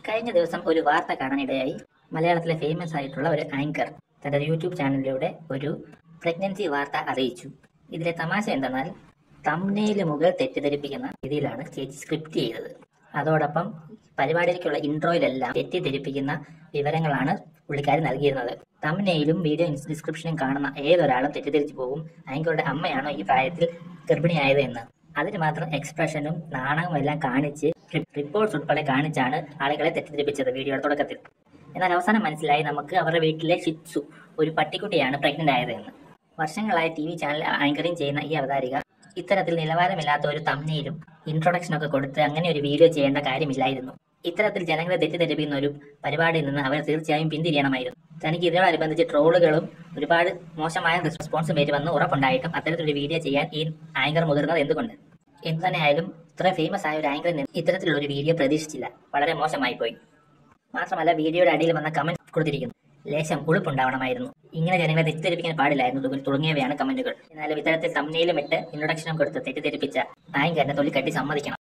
കഴിഞ്ഞ ദിവസം ഒരു വാർത്ത കാണാനിടയായി. മലയാളത്തിലെ ഫേമസ് ആയിട്ടുള്ള ഒരു ആങ്കർ തന്റെ യൂട്യൂബ് ചാനലിലൂടെ ഒരു പ്രഗ്നൻസി വാർത്ത അറിയിച്ചു. ഇതിലെ തമാശ എന്തെന്നാൽ, തംബ്നെയിൽ മുകൾ തെറ്റിദ്ധരിപ്പിക്കുന്ന രീതിയിലാണ് ചേച്ചി സ്ക്രിപ്റ്റ് ചെയ്തത്. അതോടൊപ്പം പരിപാടിയിലേക്കുള്ള ഇൻട്രോയിലെല്ലാം തെറ്റിദ്ധരിപ്പിക്കുന്ന വിവരങ്ങളാണ് പുള്ളിക്കാരി നൽകിയിരുന്നത്. തംബ്നെയിലും വീഡിയോ ഡിസ്ക്രിപ്ഷനും കാണുന്ന ഏതൊരാളും തെറ്റിദ്ധരിച്ചു പോകും ആങ്കറുടെ അമ്മയാണോ ഈ പ്രായത്തിൽ ഗർഭിണിയായത് എന്ന്. അതിന് മാത്രം എക്സ്പ്രഷനും നാണവും എല്ലാം കാണിച്ച് റിപ്പോർട്ട്സ് ഉൾപ്പെടെ കാണിച്ചാണ് ആളുകളെ തെറ്റിദ്ധരിപ്പിച്ചത് വീഡിയോയുടെ തുടക്കത്തിൽ. എന്നാൽ അവസാനം മനസ്സിലായി നമുക്ക് അവരുടെ വീട്ടിലെ ഷിറ്റ്സു ഒരു പട്ടിക്കുട്ടിയാണ് പ്രഗ്നന്റ് ആയത് എന്ന്. വർഷങ്ങളായി TV ചാനൽ ആങ്കറിംഗ് ചെയ്യുന്ന ഈ അവതാരിക ഇത്തരത്തിൽ നിലവാരമില്ലാത്ത ഒരു തംബ്നെയിലും ഇൻട്രൊഡക്ഷനൊക്കെ കൊടുത്ത് അങ്ങനെ ഒരു വീഡിയോ ചെയ്യേണ്ട കാര്യമില്ലായിരുന്നു. ഇത്തരത്തിൽ ജനങ്ങളെ തെറ്റിദ്ധരിപ്പിക്കുന്ന ഒരു പരിപാടിയിൽ നിന്ന് അവർ തീർച്ചയായും പിന്തിരിയണമായിരുന്നു. തനിക്ക് ഇതിനോടനുബന്ധിച്ച് ട്രോളുകളും ഒരുപാട് മോശമായ റെസ്പോൺസും വരുമെന്ന് ഉറപ്പുണ്ടായിട്ടും അത്തരത്തിലൊരു വീഡിയോ ചെയ്യാൻ ഈ ആങ്കർ മുതിർന്നത് എന്തുകൊണ്ട്? എന്തു തന്നെയായാലും ഇത്ര ഫേമസ് ആയ ഒരു ആങ്കറിൽ നിന്ന് ഇത്തരത്തിലുള്ള ഒരു വീഡിയോ പ്രതീക്ഷിച്ചില്ല. വളരെ മോശമായി പോയി. മാത്രമല്ല, വീഡിയോയുടെ അടിയിൽ വന്ന കമന്റ് കൊടുത്തിരിക്കുന്നു, ലേശം ഉളുപ്പുണ്ടാവണമായിരുന്നു, ഇങ്ങനെ ജനങ്ങളെ തെറ്റിദ്ധരിപ്പിക്കാൻ പാടില്ലായിരുന്നു തുടങ്ങിയവയാണ് കമന്റുകൾ. എന്നാലും ഇത്തരത്തിൽ തംബ്നെയിലും ഇട്ട് ഇൻട്രൊഡക്ഷനും കൊടുത്ത് തെറ്റിദ്ധരിപ്പിച്ച ആങ്കറിനെ തൊലിക്കട്ടി സമ്മതിക്കണം.